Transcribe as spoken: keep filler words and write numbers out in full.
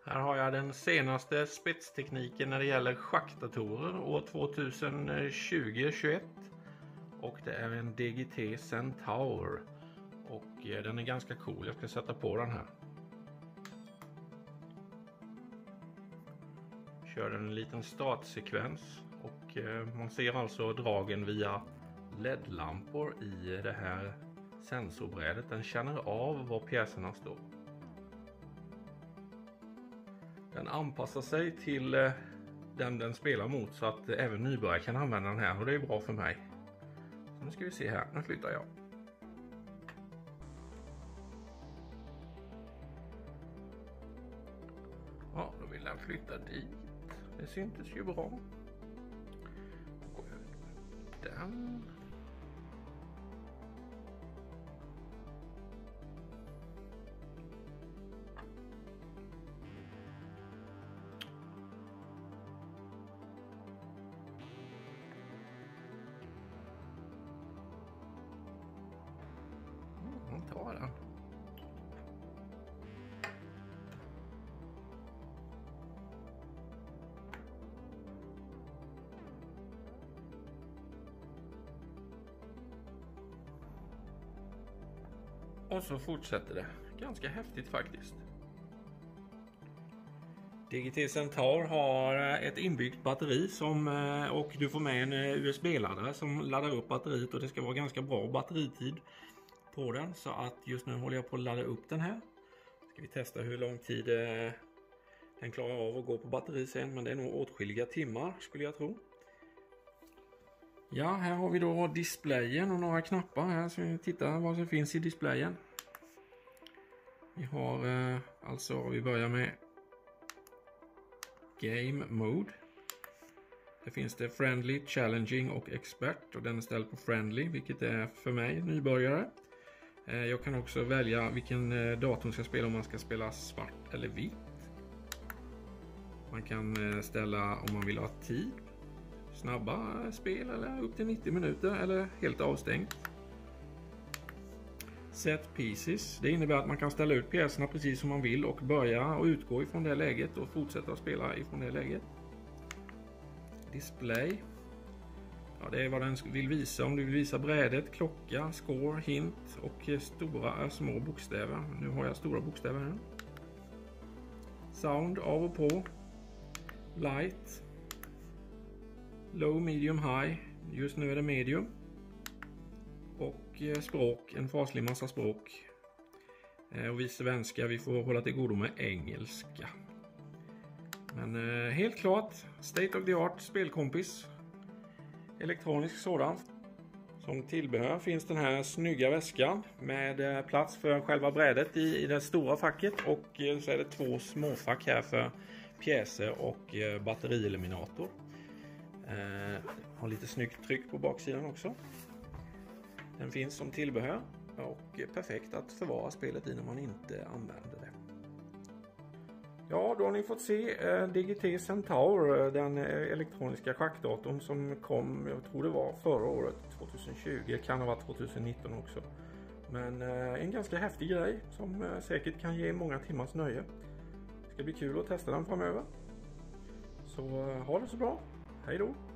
Här har jag den senaste spetstekniken när det gäller schackdatorer år tjugohundratjugo tjugoett. Och det är en D G T Centaur. Och den är ganska cool. Jag ska sätta på den här. Kör den en liten startsekvens. Och man ser alltså dragen via L E D-lampor i det här sensorbrädet. Den känner av var pjäserna står. Den anpassar sig till den den spelar mot så att även nybörjare kan använda den här och det är bra för mig. Så nu ska vi se här, nu flyttar jag. Ja, då vill den flytta dit. Det syntes ju bra. Gå ut den. Ta den. Och så fortsätter det. Ganska häftigt faktiskt. D G T Centaur har ett inbyggt batteri som, och du får med en U S B-laddare som laddar upp batteriet och det ska vara ganska bra batteritid på den, så att just nu håller jag på att ladda upp den här. Ska vi testa hur lång tid den klarar av att gå på batteri sen, men det är nog åtskilliga timmar skulle jag tro. Ja, här har vi då displayen och några knappar här, så vi tittar vad som finns i displayen. Vi har alltså, vi börjar med Game Mode. Det finns det Friendly, Challenging och Expert, och den är ställd på Friendly, vilket är för mig nybörjare. Jag kan också välja vilken datorn ska spela, om man ska spela svart eller vitt. Man kan ställa om man vill ha tid, snabba spel eller upp till nittio minuter eller helt avstängt. Set Pieces, det innebär att man kan ställa ut pjäserna precis som man vill och börja och utgå ifrån det läget och fortsätta att spela ifrån det läget. Display. Ja, det är vad den vill visa. Om du vill visa brädet, klocka, score, hint och stora små bokstäver. Nu har jag stora bokstäver här. Sound av och på. Light. Low, medium, high. Just nu är det medium. Och språk, en faslig massa språk. Och vi svenska, vi får hålla till godo med engelska. Men eh, helt klart, state of the art spelkompis. Elektronisk sådan. Som tillbehör finns den här snygga väskan med eh, plats för själva brädet i, i det stora facket. Och eh, så är det två små fack här för pjäser och eh, batterieliminator. Eh, har lite snyggt tryck på baksidan också. Den finns som tillbehör och perfekt att förvara spelet i när man inte använder det. Ja, då har ni fått se eh, D G T Centaur, den eh, elektroniska schackdatorn som kom, jag tror det var förra året, tjugohundratjugo, kan ha varit tjugonitton också. Men eh, en ganska häftig grej som eh, säkert kan ge många timmars nöje. Det ska bli kul att testa den framöver. Så eh, ha det så bra, hej då!